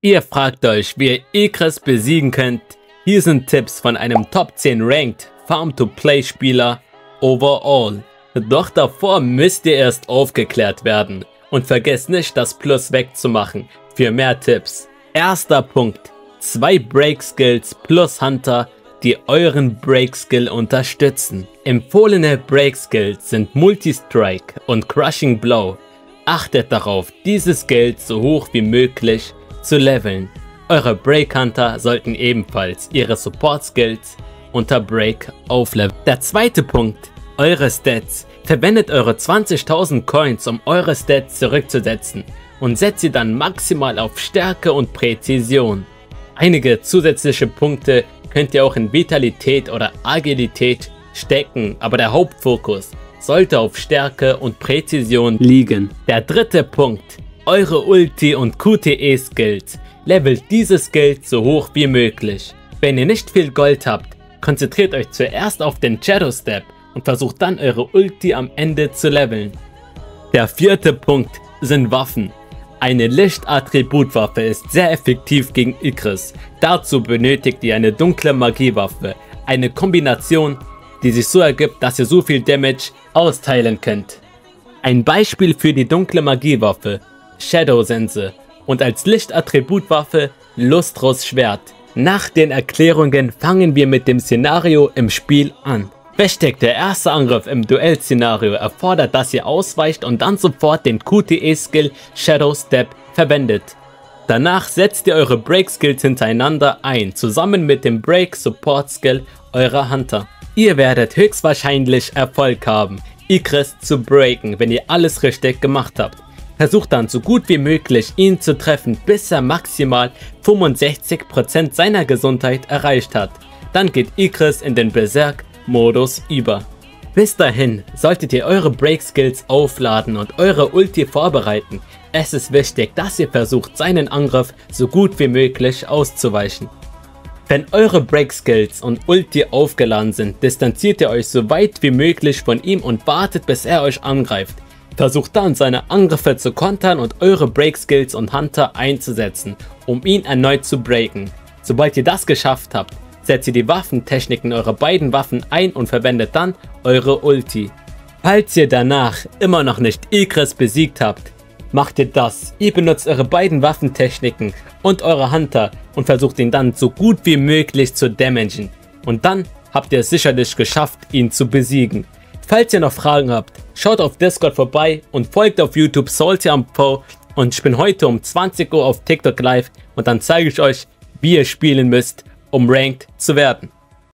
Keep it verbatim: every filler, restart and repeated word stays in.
Ihr fragt euch, wie ihr Ikris besiegen könnt. Hier sind Tipps von einem Top zehn Ranked Farm-to-Play Spieler overall. Doch davor müsst ihr erst aufgeklärt werden. Und vergesst nicht, das Plus wegzumachen für mehr Tipps. Erster Punkt. Zwei Break Skills plus Hunter, die euren Break Skill unterstützen. Empfohlene Break Skills sind Multi-Strike und Crushing Blow. Achtet darauf, diese Skills so hoch wie möglich zu leveln. Eure Break Hunter sollten ebenfalls ihre Support Skills unter Break aufleveln. Der zweite Punkt, eure Stats. Verwendet eure zwanzigtausend Coins, um eure Stats zurückzusetzen und setzt sie dann maximal auf Stärke und Präzision. Einige zusätzliche Punkte könnt ihr auch in Vitalität oder Agilität stecken, aber der Hauptfokus sollte auf Stärke und Präzision liegen. Der dritte Punkt, eure Ulti und Q T E Skills. Levelt diese Skills so hoch wie möglich. Wenn ihr nicht viel Gold habt, konzentriert euch zuerst auf den Shadow Step und versucht dann eure Ulti am Ende zu leveln. Der vierte Punkt sind Waffen. Eine Licht-Attributwaffe ist sehr effektiv gegen Ikris. Dazu benötigt ihr eine dunkle Magiewaffe. Eine Kombination, die sich so ergibt, dass ihr so viel Damage austeilen könnt. Ein Beispiel für die dunkle Magiewaffe: Shadow Sense und als Licht-Attributwaffe Lustros Schwert. Nach den Erklärungen fangen wir mit dem Szenario im Spiel an. Versteckt der erste Angriff im Duell-Szenario erfordert, dass ihr ausweicht und dann sofort den Q T E-Skill Shadow Step verwendet. Danach setzt ihr eure Break-Skills hintereinander ein, zusammen mit dem Break-Support-Skill eurer Hunter. Ihr werdet höchstwahrscheinlich Erfolg haben, Ikris zu breaken, wenn ihr alles richtig gemacht habt. Versucht dann so gut wie möglich ihn zu treffen, bis er maximal fünfundsechzig Prozent seiner Gesundheit erreicht hat. Dann geht Ikris in den Berserk-Modus über. Bis dahin solltet ihr eure Break-Skills aufladen und eure Ulti vorbereiten. Es ist wichtig, dass ihr versucht, seinen Angriff so gut wie möglich auszuweichen. Wenn eure Break-Skills und Ulti aufgeladen sind, distanziert ihr euch so weit wie möglich von ihm und wartet, bis er euch angreift. Versucht dann seine Angriffe zu kontern und eure Break-Skills und Hunter einzusetzen, um ihn erneut zu breaken. Sobald ihr das geschafft habt, setzt ihr die Waffentechniken eurer beiden Waffen ein und verwendet dann eure Ulti. Falls ihr danach immer noch nicht Ikris besiegt habt, macht ihr das. Ihr benutzt eure beiden Waffentechniken und eure Hunter und versucht ihn dann so gut wie möglich zu damagen. Und dann habt ihr es sicherlich geschafft, ihn zu besiegen. Falls ihr noch Fragen habt, schaut auf Discord vorbei und folgt auf YouTube SaltyAmpo, und ich bin heute um zwanzig Uhr auf TikTok live und dann zeige ich euch, wie ihr spielen müsst, um Ranked zu werden.